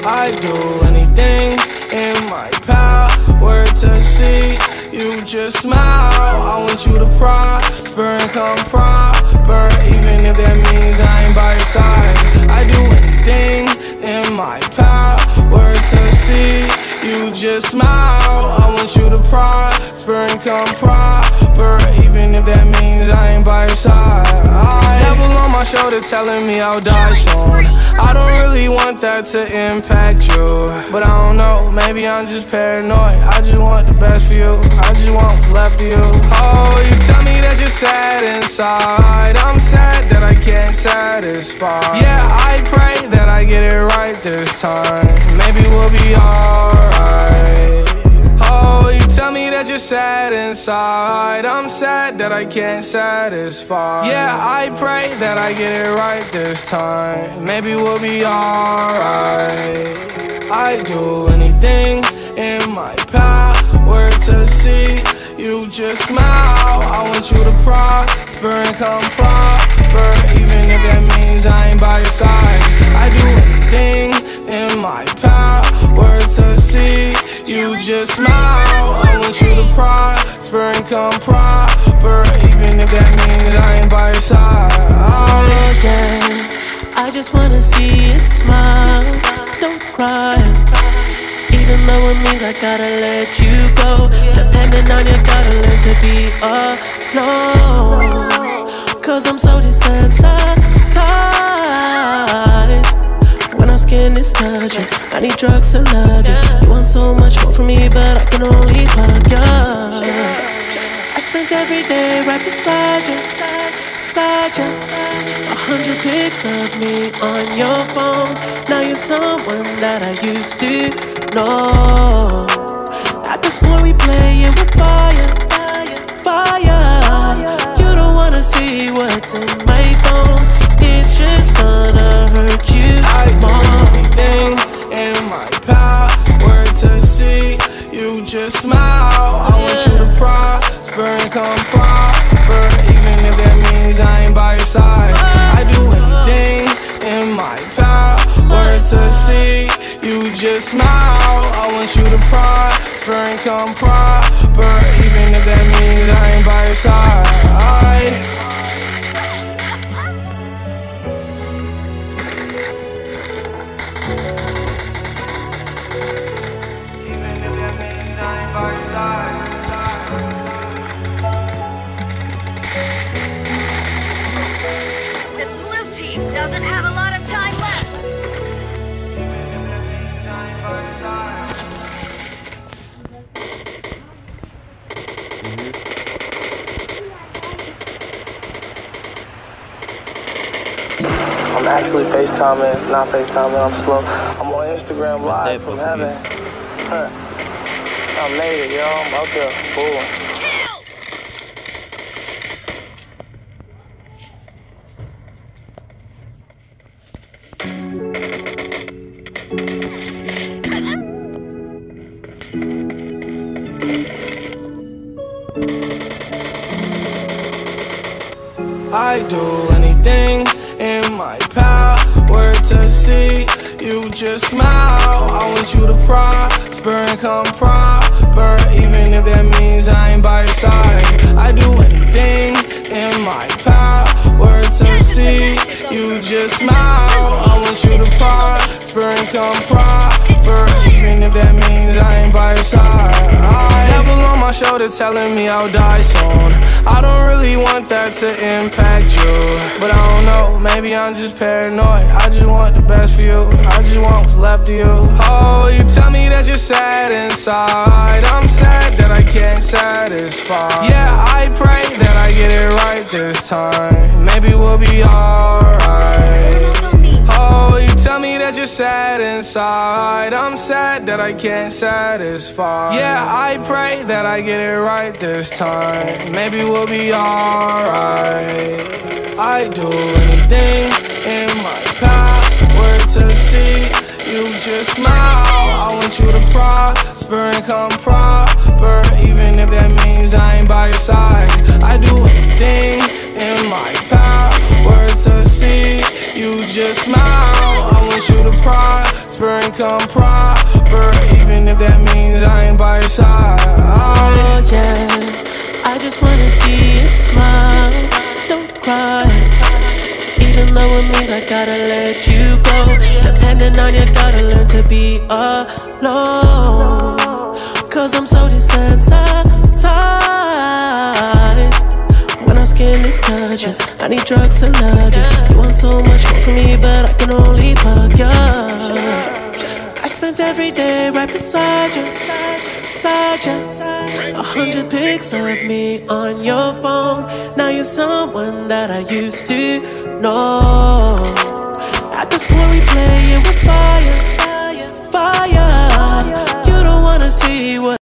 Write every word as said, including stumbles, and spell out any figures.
I do anything in my power to see you just smile. I want you to prosper and come proper, even if that means I ain't by your side. I do anything in my power to see you just smile. I want you to prosper and come proper, even if that means I ain't by your side. I devil on my shoulder telling me I'll die soon. I don't really want that to impact you, but I don't know, maybe I'm just paranoid. I just want the best for you, I just want what's left of you. Oh, you tell me that you're sad inside. I'm sad that I can't satisfy. Yeah, I pray that I get it right this time. Maybe we'll be alright. Oh, you tell me that you're sad inside. I'm sad that I can't satisfy. Yeah, I pray that I get it right this time. Maybe we'll be alright. I do anything in my power to see you just smile. I want you to prosper and come proper, even if that means I ain't by your side. I do anything in my power to see you just smile. I want you to prosper and come proper, even if that means I ain't by your side. Oh yeah, I just wanna see you smile. Don't cry, even though it means I gotta let you go. Depending on you, gotta learn to be alone. Cause I'm so desensitized when our skin is touching. I need drugs to love you. You want so much more from me, but I can only hug you. I spent every day right beside you, beside you. A hundred pics of me on your phone. Now you're someone that I used to know. At the school we playing with fire, fire. You don't wanna see what's in my bone. It's just gonna hurt you more. I do anything in my power to see you just smile. I want you to prosper and come proper, even if that means I ain't by your side. I do anything in my power to see you just smile. I want you to prosper and come proper, even if that means I ain't by your side. Even if that means I ain't by your side. The blue team doesn't have a lot of time left. I'm actually FaceTiming, not FaceTiming, I'm slow. I'm on Instagram live from heaven. Huh. I made it, yo. I'm out there. Boom. I do anything in my power to see you just smile. I want you to prosper and come proper, even if that means I ain't by your side. I do anything in my power to see you just smile. I want you to prosper and come proper, even if that means I ain't by your side. I devil on my shoulder telling me I'll die soon. I don't really want that to impact you, but I don't know, maybe I'm just paranoid. I just want the best for you, I just want what's left of you. Oh, you tell me that you're sad inside. I'm sad that I can't satisfy. Yeah, I pray that I get it right this time. Maybe we'll be alright. Oh, you tell me that you're sad inside. I'm sad that I can't satisfy. Yeah, I pray that I get it right this time. Maybe we'll be alright. I do anything in my power to see you just smile. I want you to prosper and come proper, even if that means I ain't by your side. I do anything in my power to see you just smile. I want you to prosper and come wanna see you smile. Don't cry, even though it means I gotta let you go. Depending on you, gotta learn to be alone. Cause I'm so desensitized. When our skin is touching, I need drugs to love you. You want so much more from me, but I can only fuck you. I spent every day right beside you, beside you. A hundred pics of me on your phone. Now you're someone that I used to know. At the school we play it with fire, fire. You don't wanna see what